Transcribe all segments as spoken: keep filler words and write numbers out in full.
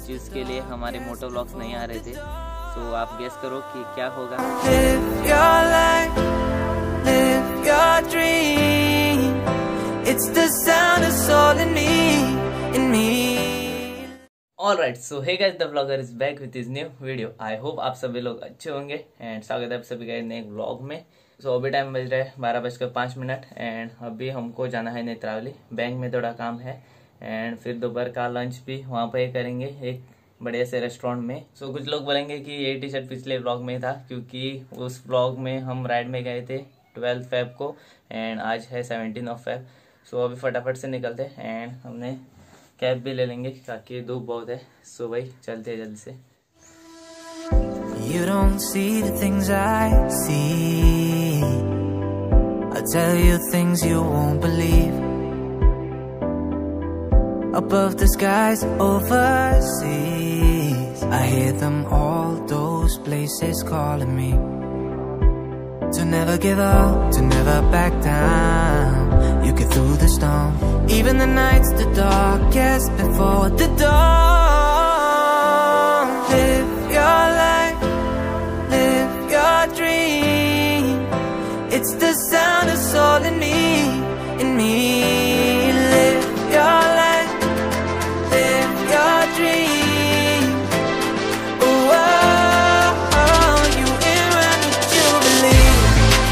चीज़ के लिए हमारे मोटो व्लॉग्स नहीं आ रहे थे। तो आप गेस करो कि क्या होगा। Live your life, live your dream. It's the sound of soul in me, in me. Alright, so hey guys, the vlogger is back with his new video. I hope आप सभी लोग अच्छे होंगे एंड स्वागत है आप सभी का नए व्लॉग में। सो so, अभी टाइम बज रहा है बारह बजकर पाँच मिनट एंड अभी हमको जाना है नेत्रावली। बैंक में थोड़ा काम है एंड फिर दोपहर का लंच भी वहाँ पे करेंगे एक बढ़िया से रेस्टोरेंट में। सो so, कुछ लोग बोलेंगे कि ये टी शर्ट पिछले व्लॉग में था क्योंकि उस व्लॉग में हम राइड में गए थे ट्वेल्थ फेब को एंड आज है सेवनटीन ऑफ फेब। सो अभी फटाफट से निकलते एंड हमने कैब भी ले लेंगे ताकि धूप बहुत है। सो so, भाई चलते हैं जल्दी से। You don't see the things I see. I tell you things you won't believe. Above the skies overseas, I hear them all, those places calling me. To never give up, to never back down. You get through the storm, even the nights the darkest before the dawn. Live your life, live your dream. It's the sound of soul in me, in me. Live your life, live your dream. Oh, oh, oh, you in when you believe.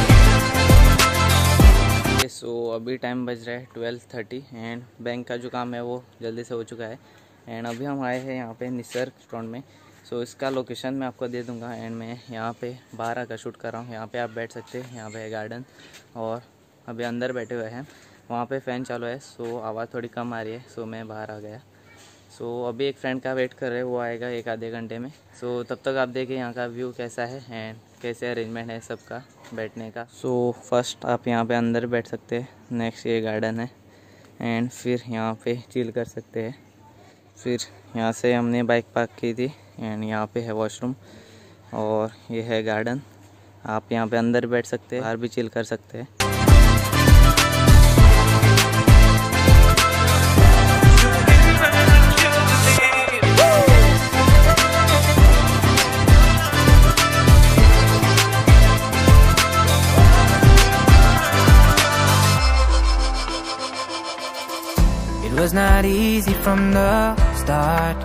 So so, अभी time बज रहा है twelve thirty and bank का जो काम है वो जल्दी से हो चुका है एंड अभी हम आए हैं यहाँ पे निसर्ग रेस्टोरेंट में। सो so, इसका लोकेशन मैं आपको दे दूंगा एंड मैं यहाँ पे बाहर आकर शूट कर रहा हूँ। यहाँ पे आप बैठ सकते हैं, यहाँ पे है गार्डन और अभी अंदर बैठे हुए हैं। वहाँ पे फ़ैन चालू है सो so, आवाज़ थोड़ी कम आ रही है। सो so, मैं बाहर आ गया। सो so, अभी एक फ्रेंड का वेट कर रहे हैं, वो आएगा एक आधे घंटे में। सो so, तब तक आप देखें यहाँ का व्यू कैसा है एंड कैसे अरेंजमेंट है सबका बैठने का। सो so, फर्स्ट आप यहाँ पे अंदर बैठ सकते हैं, नेक्स्ट ये गार्डन है एंड फिर यहाँ पे चिल कर सकते हैं। फिर यहाँ से हमने बाइक पार्क की थी एंड यहाँ पे है वॉशरूम और ये है गार्डन। आप यहाँ पे अंदर बैठ सकते हैं, बाहर भी चिल कर सकते हैं। It was not easy from the start.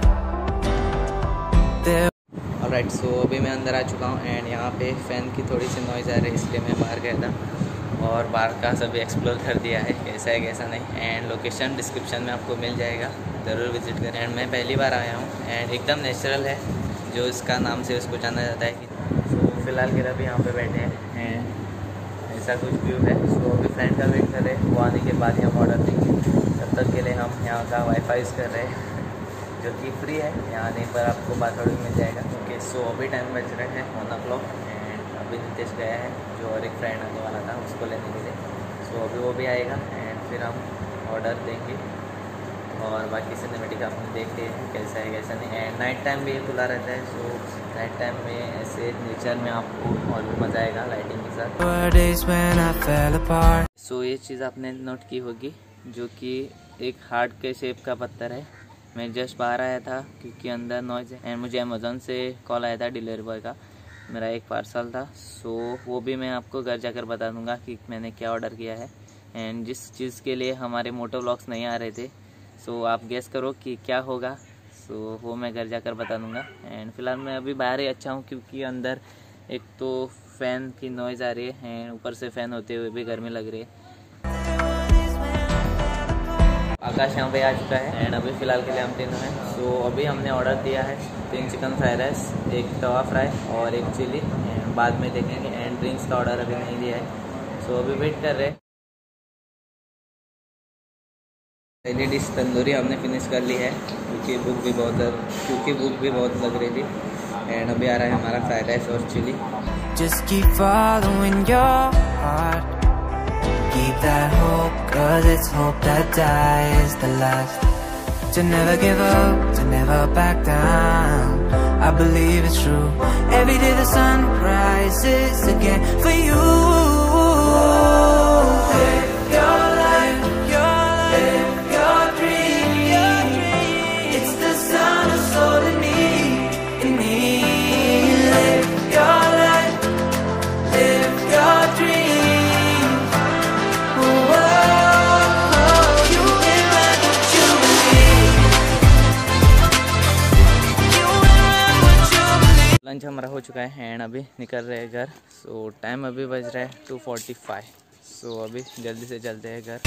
There alright, so अभी मैं अंदर आ चुका हूँ एंड यहाँ पे फ़ैन की थोड़ी सी नॉइज़ आ रही है इसलिए मैं बाहर गया था और बाहर का सभी एक्सप्लोर कर दिया है कैसा है कैसा नहीं। एंड लोकेशन डिस्क्रिप्शन में आपको मिल जाएगा, ज़रूर विजिट करें। एंड मैं पहली बार आया हूँ एंड एकदम नेचुरल है जो इसका नाम से उसको जाना जाता है। सो फिलहाल के लिए अभी यहाँ पे बैठे हैं एंड ऐसा कुछ व्यू है। सो अभी फ्रेंड का वेट कर रहे हैं, वो आने के बाद ही हम ऑर्डर देंगे। तब तक के लिए हम यहाँ का वाईफाई यूज़ कर रहे हैं जो कि फ्री है, यहाँ आने पर आपको पासवर्ड भी मिल जाएगा। ओके, सो अभी टाइम बज रहे हैं वन ओ क्लॉक एंड अभी नितेश गया है जो और एक फ्रेंड आने वाला था उसको लेने के लिए। सो अभी वो भी आएगा एंड फिर हम ऑर्डर देंगे और बाकी सिनेमेटिक आपने देखते हैं कैसा है कैसा नहीं। एंड नाइट टाइम भी ये खुला रहता है। सो नाइट टाइम में ऐसे नेचर में आपको और भी मज़ा आएगा लाइटिंग के साथ। सो ये चीज़ आपने नोट की होगी जो कि एक हार्ट के शेप का पत्थर है। मैं जस्ट बाहर आया था क्योंकि अंदर नॉइज़ है एंड मुझे अमेज़ॉन से कॉल आया था डिलीवरी बॉय का, मेरा एक पार्सल था। सो वो भी मैं आपको घर जाकर बता दूंगा कि मैंने क्या ऑर्डर किया है एंड जिस चीज़ के लिए हमारे मोटो व्लॉग्स नहीं आ रहे थे। सो आप गेस करो कि क्या होगा। सो वो मैं घर जाकर बता दूंगा एंड फिलहाल मैं अभी बाहर ही अच्छा हूँ क्योंकि अंदर एक तो फ़ैन की नॉइज़ आ रही है एंड ऊपर से फ़ैन होते हुए भी गर्मी लग रही है। आकाश यहाँ पे आ चुका है एंड अभी फ़िलहाल के लिए हम तीनों हैं। सो अभी हमने ऑर्डर दिया है तीन चिकन फ्राइड राइस, एक तवा फ्राई और एक चिली एंड बाद में देखेंगे। एंड ड्रिंक्स का ऑर्डर अभी नहीं दिया है। सो अभी वेट कर रहे हैं। पहली डिश तंदूरी हमने फिनिश कर ली है क्योंकि भूख भी बहुत क्योंकि भूख भी बहुत लग रही थी एंड अभी आ रहा है हमारा फ्राइड राइस और chilli. just keep following your heart. Keep that hope, cause it's hope that dies the last. To never give up, to never back down. I believe it's true. Every day the sun rises again for you. Live your life, your life, live your dream. It's the sound of soul. Lunch हमारा हो चुका है and अभी निकल रहे हैं घर। सो time अभी बज रहा है टू फोर्टी फाइव। सो अभी जल्दी से चलते हैं घर।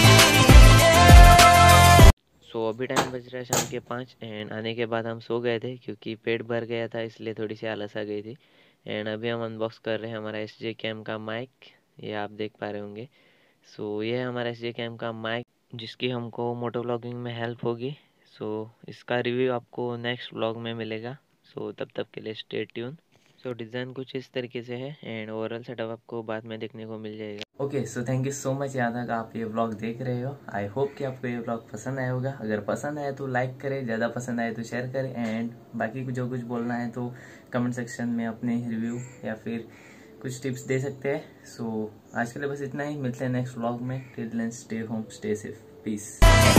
सो अभी टाइम बज रहा है शाम के पाँच एंड आने के बाद हम सो गए थे क्योंकि पेट भर गया था, इसलिए थोड़ी सी आलस आ गई थी। एंड अभी हम अनबॉक्स कर रहे हैं हमारा एस जे कैम का माइक, ये आप देख पा रहे होंगे। सो ये है हमारा एस जे कैम का माइक जिसकी हमको मोटो व्लॉगिंग में हेल्प होगी। सो इसका रिव्यू आपको नेक्स्ट व्लॉग में मिलेगा। सो तब तक के लिए स्टे ट्यून। सो डिज़ाइन कुछ इस तरीके से है एंड ओवरऑल सेटअप आपको बाद में देखने को मिल जाएगा। Okay, so thank you so much यहाँ तक आप ये व्लॉग देख रहे हो। आई होप कि आपको ये व्लॉग पसंद आया होगा। अगर पसंद आया तो लाइक करें, ज़्यादा पसंद आए तो शेयर करें एंड बाकी जो कुछ बोलना है तो कमेंट सेक्शन में अपने रिव्यू या फिर कुछ टिप्स दे सकते हैं। सो so, आज के लिए बस इतना ही। मिलते हैं नेक्स्ट व्लॉग में। Till then stay home, stay safe, peace.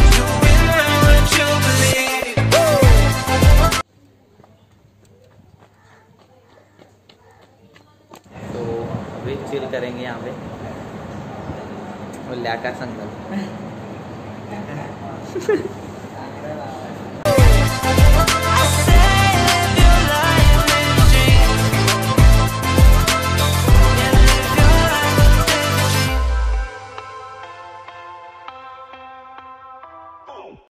तो अभी चिल करेंगे यहाँ पे और ल्याका संगल।